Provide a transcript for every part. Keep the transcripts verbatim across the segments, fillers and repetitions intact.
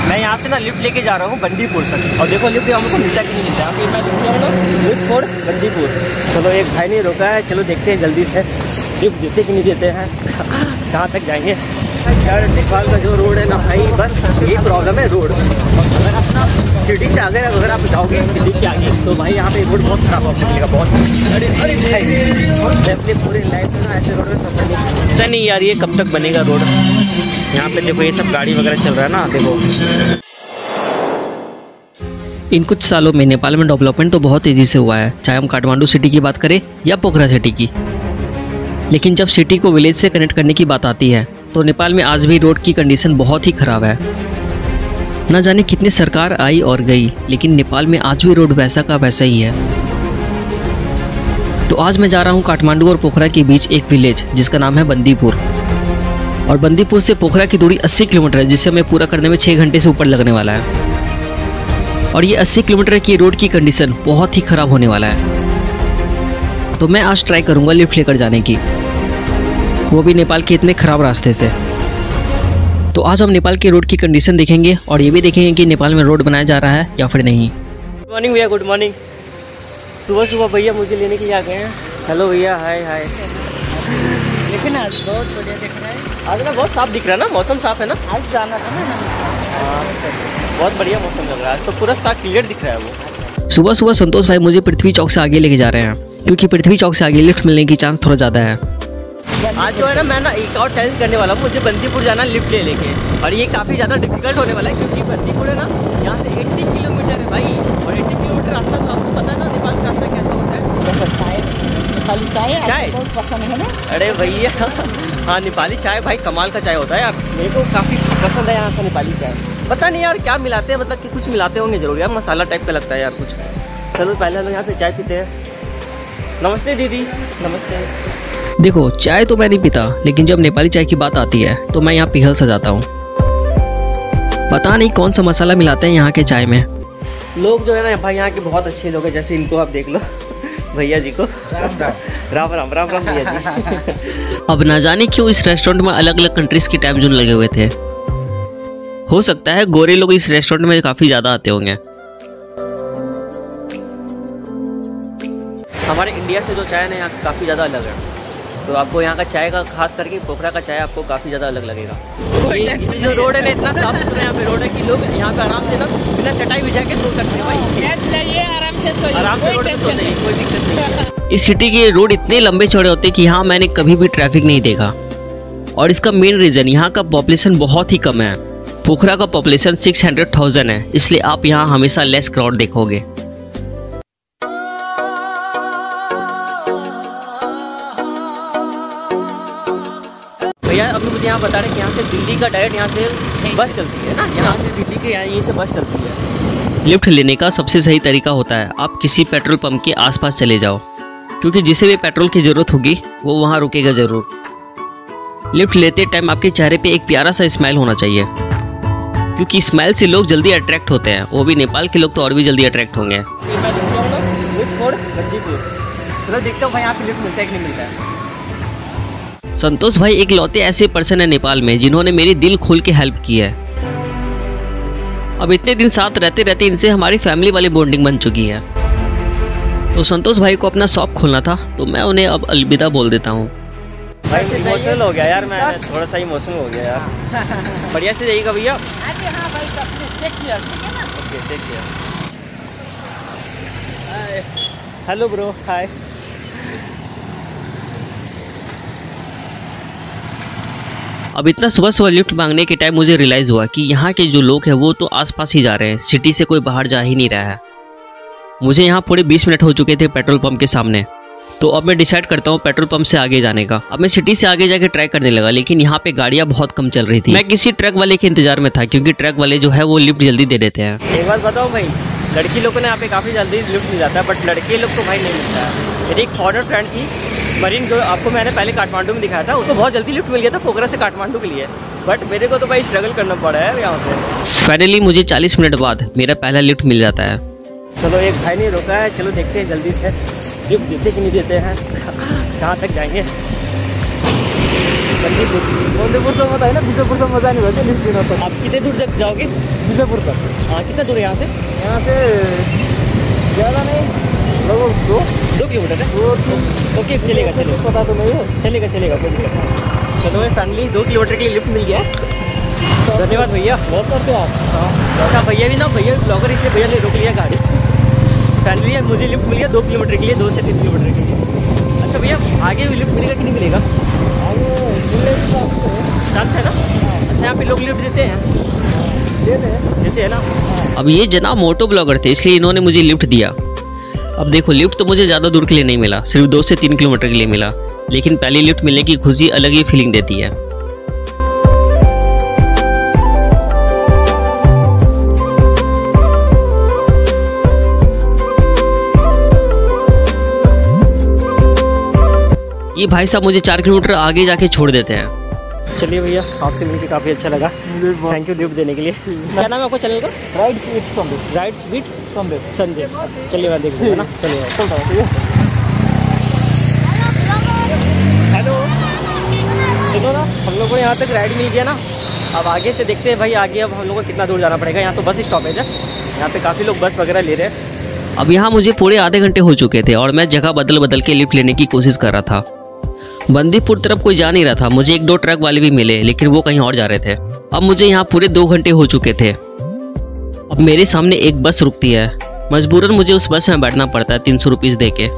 मैं यहाँ से ना लिफ्ट लेके जा रहा हूँ बंदीपुर तक, और देखो लिफ्ट हमको मिलता कि नहीं मिलता है। फिर मैं देखूँगा लिफ्ट फॉर बंदीपुर। चलो एक भाई नहीं रोका है, चलो देखते हैं जल्दी से लिफ्ट देते कि नहीं देते हैं, कहाँ तक जाएंगे। यार नेपाल का जो रोड है ना भाई, बस यही प्रॉब्लम है रोड। अगर आप ना सिटी से आगे अगर आप जाओगे दिल्ली के आगे तो भाई यहाँ पे रोड बहुत खराब आपको मिलेगा, बहुत। अरे अरे भाई मैं अपनी पूरी लाइफ में ना ऐसे रोड में सफर नहीं पता नहीं यार ये कब तक बनेगा रोड। यहाँ पे देखो ये सब गाड़ी वगैरह चल रहा है ना, देखो। इन कुछ सालों में नेपाल में डेवलपमेंट तो बहुत तेज़ी से हुआ है, चाहे हम काठमांडू सिटी की बात करें या पोखरा सिटी की। लेकिन जब सिटी को विलेज से कनेक्ट करने की बात आती है तो नेपाल में आज भी रोड की कंडीशन बहुत ही ख़राब है। न जाने कितनी सरकार आई और गई, लेकिन नेपाल में आज भी रोड वैसा का वैसा ही है। तो आज मैं जा रहा हूँ काठमांडू और पोखरा के बीच एक विलेज जिसका नाम है बंदीपुर। और बंदीपुर से पोखरा की दूरी अस्सी किलोमीटर है, जिसे हमें पूरा करने में छः घंटे से ऊपर लगने वाला है। और ये अस्सी किलोमीटर की रोड की कंडीशन बहुत ही ख़राब होने वाला है। तो मैं आज ट्राई करूँगा लिफ्ट लेकर जाने की, वो भी नेपाल के इतने ख़राब रास्ते से। तो आज हम नेपाल के रोड की कंडीशन देखेंगे और ये भी देखेंगे कि नेपाल में रोड बनाया जा रहा है या फिर नहीं। गुड मॉर्निंग भैया, गुड मॉर्निंग। सुबह सुबह भैया मुझे लेने के लिए आ गए हैं। हेलो भैया, हाय हाय। लेकिन आज बहुत बढ़िया दिख रहा है। आज ना बहुत साफ दिख रहा है ना, मौसम साफ है ना। आज जाना था ना हम। बहुत बढ़िया मौसम लग रहा है आज तो, पूरा साफ क्लियर दिख रहा है वो। सुबह सुबह संतोष भाई मुझे पृथ्वी चौक से आगे लेके जा रहे हैं, क्योंकि पृथ्वी चौक से आगे लिफ्ट मिलने की चांस थोड़ा ज़्यादा है। आज जो है ना मैं ना एक और चैलेंज करने वाला हूँ, मुझे बंदीपुर जाना लिफ्ट ले लेके, और ये काफ़ी ज़्यादा डिफिकल्ट होने वाला है क्योंकि बंदीपुर है ना यहाँ से अस्सी किलोमीटर है भाई, और अस्सी किलोमीटर रास्ता तो आपको पता है ना नेपाल का रास्ता कैसा होता है। जैसा चाय, नेपाली चाय चाय बहुत पसंद है ना। अरे भैया हाँ, नेपाली चाय भाई कमाल का चाय होता है यार, मेरे को काफ़ी पसंद है यहाँ का नेपाली चाय। पता नहीं यार क्या मिलाते हैं, मतलब कि कुछ मिलाते होंगे जरूर यार, मसाला टाइप का लगता है यार कुछ। चलो पहले हम यहाँ पे चाय पीते हैं। नमस्ते दीदी। नमस्ते। देखो चाय तो मैं नहीं पीता, लेकिन जब नेपाली चाय की बात आती है तो मैं यहाँ पिघल सा जाता हूँ। पता नहीं कौन सा मसाला मिलाते हैं यहाँ के चाय में। लोग जो है ना भाई यहाँ के बहुत अच्छे लोग हैं, जैसे इनको आप देख लो भैया जी को। राम राम राम राम राम राम भैया जी। अब ना जाने क्यों इस रेस्टोरेंट में अलग अलग कंट्रीज के टाइम जोन लगे हुए थे। हो सकता है गोरे लोग इस रेस्टोरेंट में काफ़ी ज़्यादा आते होंगे। हमारे इंडिया से जो चाय है ना यहाँ काफ़ी ज़्यादा अलग है, तो आपको यहाँ का चाय का खास करके पोखरा का चाय आपको काफ़ी ज़्यादा अलग लगेगा। ये जो रोड है ना इतना साफ सुथरा यहाँ पे रोड है कि लोग यहाँ पे आराम से ना बिना चटाई बिछा के सो सकते हैं भाई, आराम से सोइए, आराम से रोड पे सो जाइए, कोई दिक्कत नहीं है। इस सिटी के रोड इतने लंबे चौड़े होते हैं कि यहाँ मैंने कभी भी ट्रैफिक नहीं देखा, और इसका मेन रीज़न यहाँ का पॉपुलेशन बहुत ही कम है। पोखरा का पॉपुलेशन सिक्स हंड्रेड थाउजेंड है, इसलिए आप यहाँ हमेशा लेस क्राउड देखोगे। भैया अभी मुझे यहाँ बता रहे हैं कि यहाँ से दिल्ली का डायरेक्ट यहाँ से बस चलती है ना, यहाँ से दिल्ली के यहाँ यहीं से बस चलती है। लिफ्ट लेने का सबसे सही तरीका होता है आप किसी पेट्रोल पंप के आसपास चले जाओ, क्योंकि जिसे भी पेट्रोल की ज़रूरत होगी वो वहाँ रुकेगा ज़रूर। लिफ्ट लेते टाइम आपके चेहरे पे एक प्यारा सा स्माइल होना चाहिए, क्योंकि स्माइल से लोग जल्दी अट्रैक्ट होते हैं, वो भी नेपाल के लोग तो और भी जल्दी अट्रैक्ट होंगे। चलो देखता हूँ भाई यहाँ पे लिफ्ट मिलता है कि नहीं मिलता है। संतोष भाई एक लौते ऐसे पर्सन है नेपाल में जिन्होंने मेरी दिल खोल के हेल्प की है। अब इतने दिन साथ रहते रहते इनसे हमारी फैमिली वाली बॉन्डिंग बन चुकी है। तो संतोष भाई को अपना शॉप खोलना था, तो मैं उन्हें अब अलविदा बोल देता हूँ। भाई इमोशनल हो गया यार, मैं थोड़ा सा इमोशनल हो गया यार। बढ़िया से जाइएगा भैया। हाँ भाई सब टेक केयर, ठीक है ना। Okay take care. Hello bro, hi. अब इतना सुबह सुबह लिफ्ट मांगने के टाइम मुझे रियलाइज़ हुआ कि यहाँ के जो लोग हैं वो तो आसपास ही जा रहे हैं, सिटी से कोई बाहर जा ही नहीं रहा है। मुझे यहाँ पूरे बीस मिनट हो चुके थे पेट्रोल पंप के सामने, तो अब मैं डिसाइड करता हूँ पेट्रोल पंप से आगे जाने का। अब मैं सिटी से आगे जाके ट्राई करने लगा, लेकिन यहाँ पे गाड़ियाँ बहुत कम चल रही थी। मैं किसी ट्रक वाले के इंतजार में था, क्योंकि ट्रक वाले जो है वो लिफ्ट जल्दी दे देते हैं। एक बात बताओ भाई, लड़की लोगों ने यहाँ पे काफ़ी जल्दी लिफ्ट मिल जाता है, बट लड़के लोग को भाई नहीं मिलता है। मेरी एक फॉरेनर फ्रेंड थी मरीन, जो आपको मैंने पहले काठमांडू में दिखाया था, उसको बहुत जल्दी लिफ्ट मिल गया था पोखरा से काठमांडू के लिए, बट मेरे को तो भाई स्ट्रगल करना पड़ा है यहाँ पे। फाइनली मुझे चालीस मिनट बाद मेरा पहला लिफ्ट मिल जाता है। चलो एक भाई नहीं रोका है, चलो देखते हैं जल्दी से लिफ्ट देते कि नहीं देते हैं, कहाँ तक जाएंगे। बंदीपुर। बंदीपुर से मजा है ना, बीजापुर से मजा नहीं होता लिफ्ट बिना तो। आप कितने दूर तक जाओगे? बीजापुर तक। हाँ, कितना दूर है यहाँ से? यहाँ से ज़्यादा नहीं, लगभग दो दो किलोमीटर है। दो तीन ओके, चलेगा चलेगा पता तो नहीं है। चलेगा चलेगा कोई दिक्कत नहीं। चलो भाई फैमिली, दो किलोमीटर के लिए लिफ्ट मिल गया है। धन्यवाद भैया, बहुत करते आप। हाँ अच्छा भैया भी ना, भैया ब्लॉगर, इसलिए भैया ने रोक लिया गाड़ी। फैमिली मुझे लिफ्ट मिल गया दो किलोमीटर के लिए, दो से तीन किलोमीटर के लिए। अच्छा भैया, आगे भी लिफ्ट मिलेगा कि नहीं मिलेगा? आगे मिलने की बात है। चांस है ना? अच्छा, यहाँ पे लोग लिफ्ट देते हैं? देते हैं देते हैं ना? अब ये जनाब मोटो ब्लॉगर थे, इसलिए इन्होंने मुझे लिफ्ट दिया। अब देखो, लिफ्ट तो मुझे ज़्यादा दूर के लिए नहीं मिला, सिर्फ दो से तीन किलोमीटर के लिए मिला, लेकिन पहली लिफ्ट मिलने की खुशी अलग ही फीलिंग देती है। ये भाई साहब मुझे चार किलोमीटर आगे जाके छोड़ देते हैं। चलिए भैया, आपसे मिलकर काफ़ी अच्छा लगा। थैंक यू लिफ्ट देने के लिए। क्या नाम है आपको चैनल का? Right sweet sandesh. Right sweet sandesh sandesh. चलिए मैं देखूँगा ना। चलिए चलता है, ठीक है। हेलो, सुनो ना, हम लोग को यहाँ तक राइड मिल गया ना। अब आगे से देखते हैं भाई, आगे अब हम लोग को कितना दूर जाना पड़ेगा। यहाँ तो बस स्टॉपेज है, यहाँ पे काफ़ी लोग बस वगैरह ले रहे हैं। अब यहाँ मुझे पूरे आधे घंटे हो चुके थे और मैं जगह बदल बदल के लिफ्ट लेने की कोशिश कर रहा था। बंदीपुर तरफ कोई जा नहीं रहा था, मुझे एक दो ट्रक वाले भी मिले, लेकिन वो कहीं और जा रहे थे। अब मुझे यहाँ पूरे दो घंटे हो चुके थे। अब मेरे सामने एक बस रुकती है, मजबूरन मुझे उस बस में बैठना पड़ता है तीन सौ रुपीज़ दे के।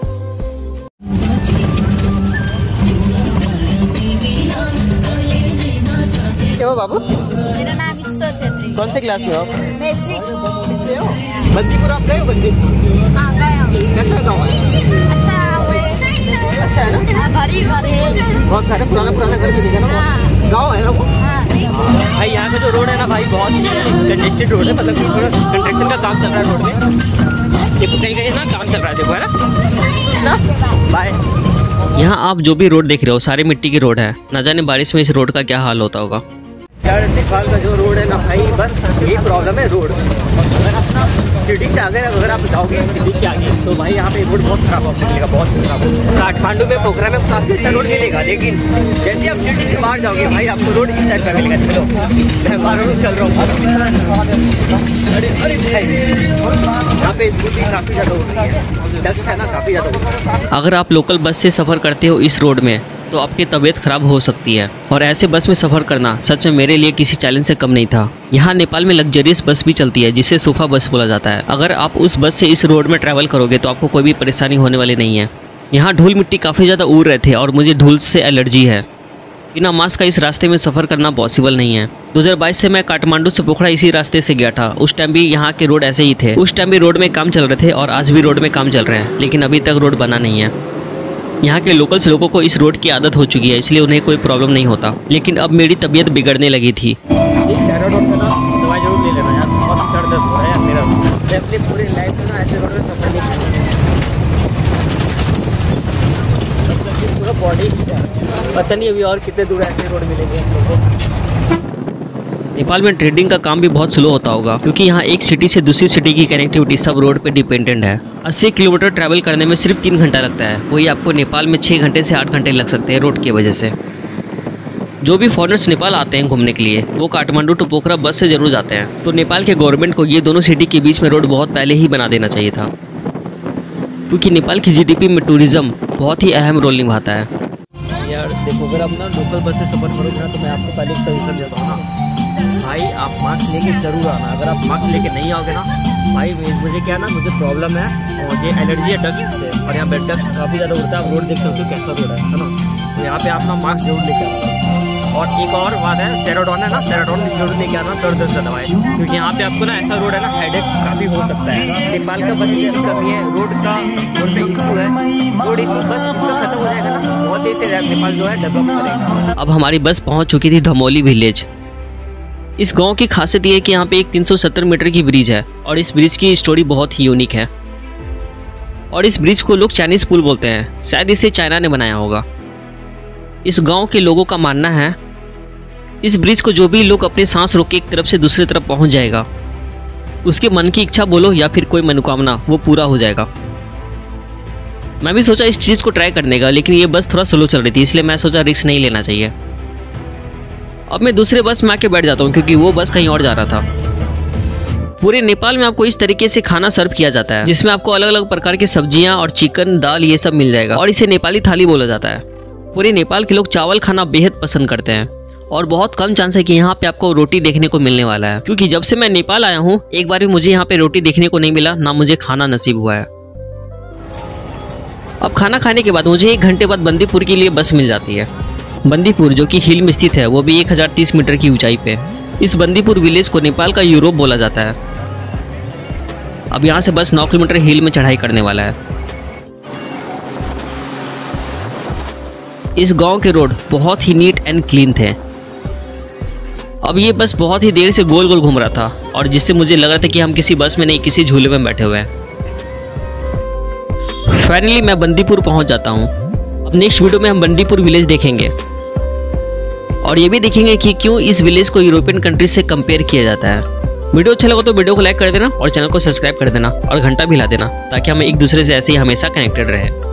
क्या हो बाबू? मेरा नाम ईश्वर छेत्री। कौन से क्लास में हो? मैं सिक्स सिक्स में हो? बंदीपुर आप गए हो? बंदीपुर हाँ गया हूँ। कैसा गाँव है? अच्छा हुए अच्छा है ना? हाँ, घर ही घर है। बहुत सारे पुराना पुराना घर भी दिखे ना। हाँ। गाँव है ना वो? हाँ। भाई यहाँ का जो रोड है ना भाई, बहुत ही कंजेस्टेड रोड है, मतलब कि थोड़ा कंस्ट्रक्शन का काम चल रहा है रोड में। देखो कहीं कहीं ना काम चल रहा है, देखो है ना। बाय। यहाँ आप जो भी रोड देख रहे हो सारे मिट्टी के रोड है, ना जाने बारिश में इस रोड का क्या हाल होता होगा। यार नेपाल का जो रोड है ना भाई, बस यही प्रॉब्लम है रोड। अगर आप ना सिटी से अगर अगर आप जाओगे सिटी के आगे, तो भाई यहाँ पे रोड बहुत खराब आपको मिलेगा, बहुत खराब। काठमांडू में, पोखरा में काफ़ी अच्छा रोड मिलेगा, लेकिन जैसे आप सिटी से बाहर जाओगे भाई, आपको रोड इस टाइप का मिलेगा। चलो मैं बाहर रोड चल रहा हूँ। अरे अरे भाई, यहाँ पे धूप भी काफ़ी ज़्यादा हो रही है, डस्ट है ना काफ़ी ज़्यादा हो रही है। अगर आप लोकल बस से सफ़र करते हो इस रोड में, तो आपकी तबीयत खराब हो सकती है, और ऐसे बस में सफ़र करना सच में मेरे लिए किसी चैलेंज से कम नहीं था। यहाँ नेपाल में लग्जरियस बस भी चलती है, जिसे सोफा बस बोला जाता है। अगर आप उस बस से इस रोड में ट्रैवल करोगे तो आपको कोई भी परेशानी होने वाली नहीं है। यहाँ धूल मिट्टी काफ़ी ज़्यादा उड़ रहे थे और मुझे धूल से एलर्जी है। बिना मास्क का इस रास्ते में सफ़र करना पॉसिबल नहीं है। दो हज़ार बाईस से मैं काठमांडू से पोखरा इसी रास्ते से गया था। उस टाइम भी यहाँ के रोड ऐसे ही थे। उस टाइम भी रोड में काम चल रहे थे और आज भी रोड में काम चल रहे हैं, लेकिन अभी तक रोड बना नहीं है। यहाँ के लोकल्स लोगों को इस रोड की आदत हो चुकी है, इसलिए उन्हें कोई प्रॉब्लम नहीं होता, लेकिन अब मेरी तबीयत बिगड़ने लगी थी। एक सैरोडोन पे ना दवाई जरूर ले लेना यार, बहुत सर दर्द हो रहा है यार मेरा। मैं अपनी पूरी लाइफ में ना ऐसे रोड में सफर नहीं किया, पूरा बॉडी पता नहीं अभी और कितने दूर ऐसे रोड मिलेंगे हम लोगों को। नेपाल में ट्रेडिंग का काम भी बहुत स्लो होता होगा, क्योंकि यहाँ एक सिटी से दूसरी सिटी की कनेक्टिविटी सब रोड पे डिपेंडेंट है। अस्सी किलोमीटर ट्रैवल करने में सिर्फ तीन घंटा लगता है, वही आपको नेपाल में छः घंटे से आठ घंटे लग सकते हैं रोड की वजह से। जो भी फॉरेनर्स नेपाल आते हैं घूमने के लिए, वो काठमांडू टू पोखरा बस से जरूर जाते हैं। तो नेपाल के गवर्नमेंट को ये दोनों सिटी के बीच में रोड बहुत पहले ही बना देना चाहिए था, क्योंकि नेपाल की जीडीपी में टूरिज्म बहुत ही अहम रोल निभाता है। यार देखो, अगर आप ना लोकल बस से सफ़र करोगे ना, तो मैं आपको पहले एक सजेशन देता हूँ ना भाई, आप मास्क लेके जरूर आना। अगर आप मास्क लेके नहीं आओगे ना भाई, मुझे क्या ना, मुझे प्रॉब्लम है, मुझे एलर्जी है डस्ट से, और यहाँ पे डस्ट काफ़ी ज़्यादा उड़ता है। आप रोड देख सकते हो कैसा रोड है है ना। तो यहाँ पे आप ना मास्क जरूर लेके आना। और एक और बात है, सैरोडोन है ना, सैरोडोन जरूर लेके आना, सर दर्द का दवाई, क्योंकि यहाँ पे आपको ना ऐसा रोड है ना, हेडेक काफ़ी हो सकता है। नेपाल का बस ये कमी है, रोड का रोड पे इशू है, रोड इशू बस इसका खत्म हो जाएगा ना, बहुत ही से नेपाल जो है डेवलप करेगा। अब हमारी बस पहुँच चुकी थी धमोली विलेज। इस गांव की खासियत ये है कि यहाँ पे एक तीन सौ सत्तर मीटर की ब्रिज है, और इस ब्रिज की स्टोरी बहुत ही यूनिक है। और इस ब्रिज को लोग चाइनीज़ पुल बोलते हैं, शायद इसे चाइना ने बनाया होगा। इस गांव के लोगों का मानना है इस ब्रिज को जो भी लोग अपने सांस रोक के एक तरफ से दूसरी तरफ पहुंच जाएगा, उसके मन की इच्छा बोलो या फिर कोई मनोकामना, वो पूरा हो जाएगा। मैं भी सोचा इस चीज़ को ट्राई करने का, लेकिन ये बस थोड़ा स्लो चल रही थी, इसलिए मैं सोचा रिस्क नहीं लेना चाहिए। अब मैं दूसरे बस में आके बैठ जाता हूँ क्योंकि वो बस कहीं और जा रहा था। पूरे नेपाल में आपको इस तरीके से खाना सर्व किया जाता है, जिसमें आपको अलग अलग प्रकार की सब्जियां और चिकन, दाल ये सब मिल जाएगा और इसे नेपाली थाली बोला जाता है। पूरे नेपाल के लोग चावल खाना बेहद पसंद करते हैं और बहुत कम चांस है कि यहाँ पे आपको रोटी देखने को मिलने वाला है, क्योंकि जब से मैं नेपाल आया हूँ एक बार भी मुझे यहाँ पे रोटी देखने को नहीं मिला, ना मुझे खाना नसीब हुआ है। अब खाना खाने के बाद मुझे एक घंटे बाद बंदीपुर के लिए बस मिल जाती है। बंदीपुर जो कि हिल में स्थित है, वो भी एक हज़ार तीस मीटर की ऊंचाई पे। इस बंदीपुर विलेज को नेपाल का यूरोप बोला जाता है। अब यहाँ से बस नौ किलोमीटर हिल में चढ़ाई करने वाला है। इस गांव के रोड बहुत ही नीट एंड क्लीन थे। अब ये बस बहुत ही देर से गोल गोल घूम रहा था और जिससे मुझे लग रहा था कि हम किसी बस में नहीं, किसी झूले में बैठे हुए हैं। फाइनली मैं बंदीपुर पहुंच जाता हूं। अब नेक्स्ट वीडियो में हम बंदीपुर विलेज देखेंगे और ये भी देखेंगे कि क्यों इस विलेज को यूरोपियन कंट्री से कंपेयर किया जाता है। वीडियो अच्छा लगा तो वीडियो को लाइक कर देना और चैनल को सब्सक्राइब कर देना और घंटा भी हिला देना, ताकि हम एक दूसरे से ऐसे ही हमेशा कनेक्टेड रहे।